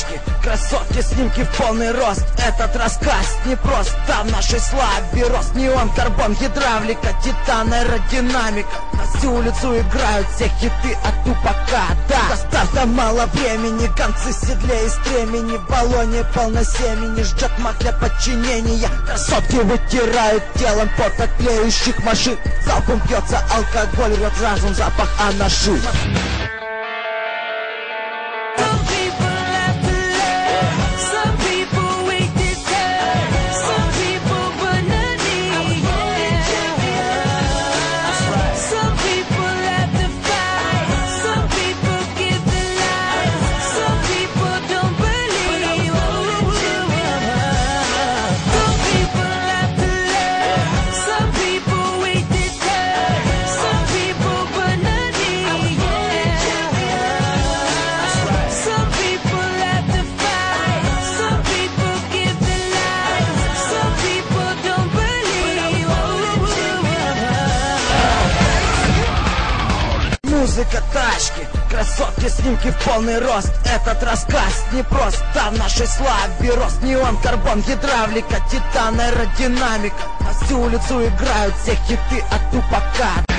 тачки, красотки, снимки в полный рост. Этот рассказ не просто в нашей славе рост. Неон, карбон, гидравлика, титан, аэродинамика. На всю улицу играют все хиты от тупака. Да, до старта мало времени, концы седле и стремени. В баллоне полно семени, ждет маг для подчинения. Красотки вытирают телом пот от тлеющих машин. Залпом пьется алкоголь, рвет разум запах анаши. Музыка, тачки, красотки, снимки в полный рост. Этот рассказ не просто в нашей славе рост. Неон, карбон, гидравлика, титан, аэродинамика. На всю улицу играют все хиты от тупака.